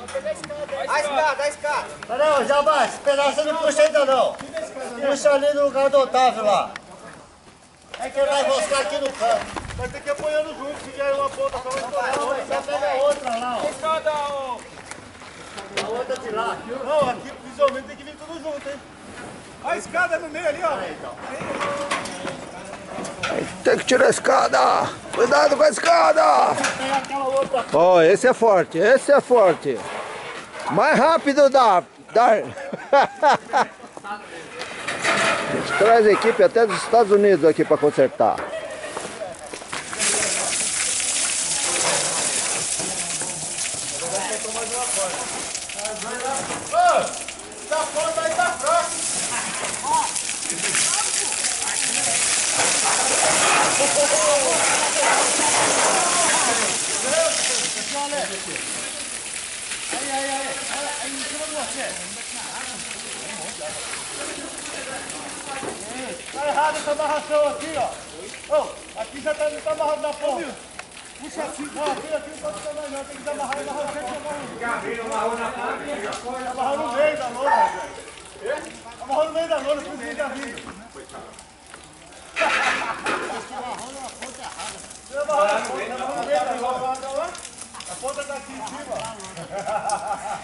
A escada. Não, Jabá, esse pedaço você não puxa ainda não. Puxa ali no lugar do Otávio lá. É que ele vai enroscar aqui no canto. Vai ter que ir apoiando junto, se vier uma ponta só vai estourar. Já pega a outra lá, ó. Escada, ó. A outra de lá. Não, aqui visualmente tem que vir tudo junto, hein? A escada no meio ali, ó. Tem que tirar a escada! Cuidado com a escada! Ó, esse é forte, esse é forte. Mais rápido dá. A gente traz a equipe até dos Estados Unidos aqui para consertar. Essa ponta aí tá fraca. Aí, em cima de você. Tá errado essa amarração aqui, ó. Ô, aqui já tá amarrado na ponta. Puxa assim, não, aqui não pode ficar mais não, tem que desamarrar e amarrar sempre amarrou na ponta. Amarrou no meio da lona, velho. Amarrou no meio da lona, por isso que tá vindo. Amarrou na ponta errada. Você amarrou no meio da lona. A ponta tá aqui em cima.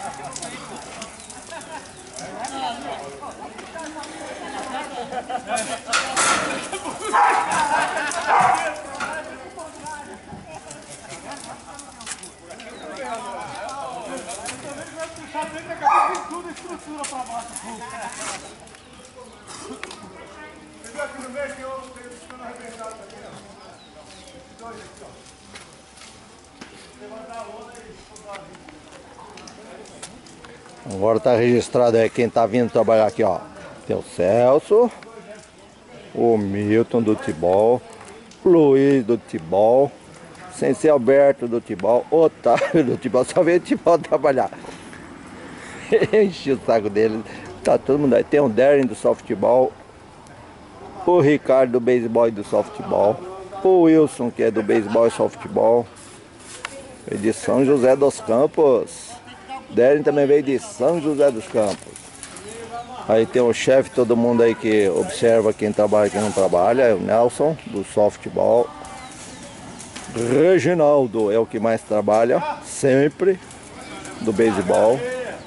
Tudo estrutura pra baixo. Você viu aqui no meio que eu tenho ficando arrebentado aqui, ó. Dois aqui, ó. Levantar a onda e Agora tá registrado aí quem tá vindo trabalhar aqui, ó. Tem o Celso, o Milton do Tibol, o Luiz do Tibol, Sensei Alberto do Tibol, Otávio do Tibol, só veio o Tibol trabalhar. Enchi o saco dele, tá todo mundo aí. Tem o Darren do softball, o Ricardo do beisebol e do softball, o Wilson que é do beisebol e softball, veio de São José dos Campos. Darren também veio de São José dos Campos. Aí tem o chefe, todo mundo aí que observa quem trabalha e quem não trabalha, é o Nelson do softball. Reginaldo é o que mais trabalha, sempre, do beisebol.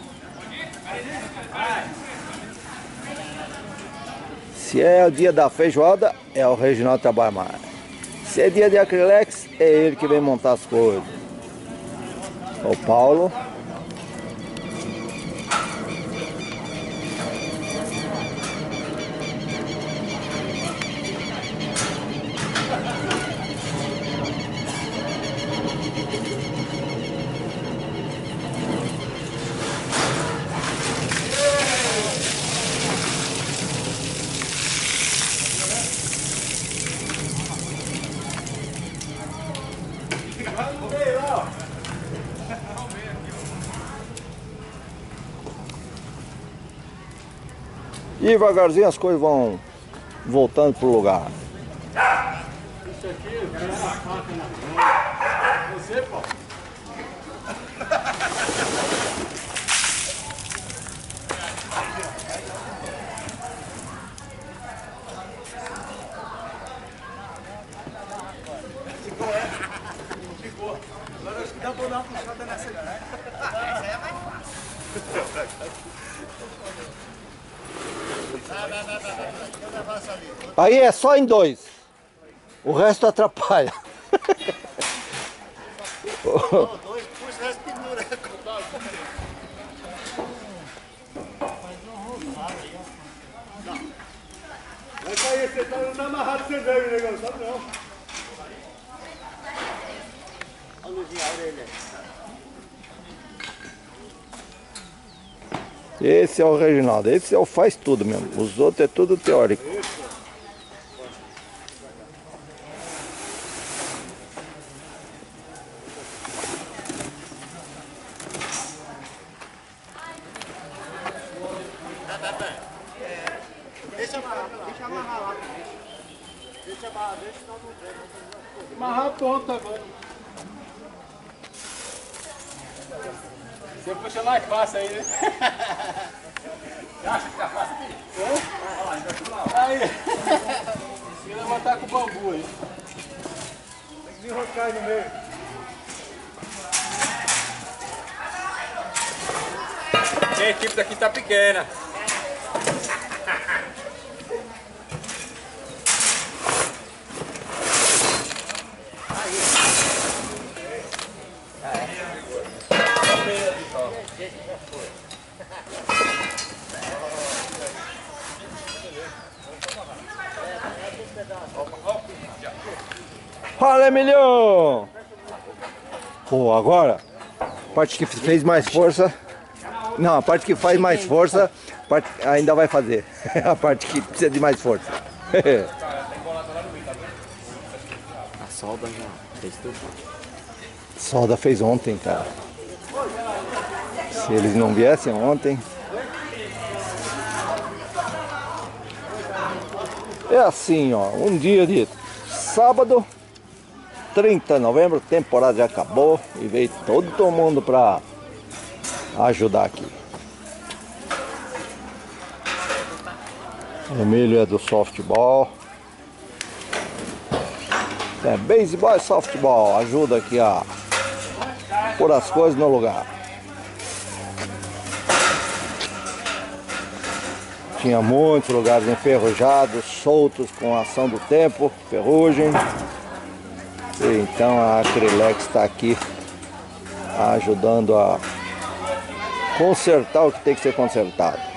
Se é o dia da feijoada, é o Reginaldo que trabalha mais. Se é dia de acrylex, é ele que vem montar as coisas. O Paulo. E devagarzinho as coisas vão voltando pro lugar. isso aqui, eu quero uma faca na mão. Você, pô. Ficou. Agora acho que dá pra dar uma puxada nessa aqui. Essa aí é mais fácil. Aí é só em dois. O resto atrapalha. Dois, puxa, o resto pendura. Vai cair, você tá amarrado, você veio, negão, sabe não? A luzinha, a orelha. Esse é o Reginaldo, esse é o faz tudo mesmo. Os outros é tudo teórico. Deixa amarrar lá. Deixa amarrar, deixa senão não tem. Amarrar a ponta agora. Depois você mais fácil aí, né? Acha que tá fácil aqui? Aí. Você vai matar com o bambu aí. Tem que desenroscar aí no meio. A equipe daqui tá pequena. Fala, Emilhão! Pô, agora, a parte que fez mais força. Não, a parte que faz mais força, ainda vai fazer. A parte que precisa de mais força. A solda já fez tudo. Solda fez ontem, cara. Se eles não viessem ontem. É assim, ó, um dia de sábado, 30 de novembro, a temporada já acabou e veio todo mundo pra ajudar aqui. Emílio é do softball. É beisebol e softball, ajuda aqui a pôr as coisas no lugar. Tinha muitos lugares enferrujados, soltos com a ação do tempo, ferrugem. Então a Acrylex está aqui ajudando a consertar o que tem que ser consertado.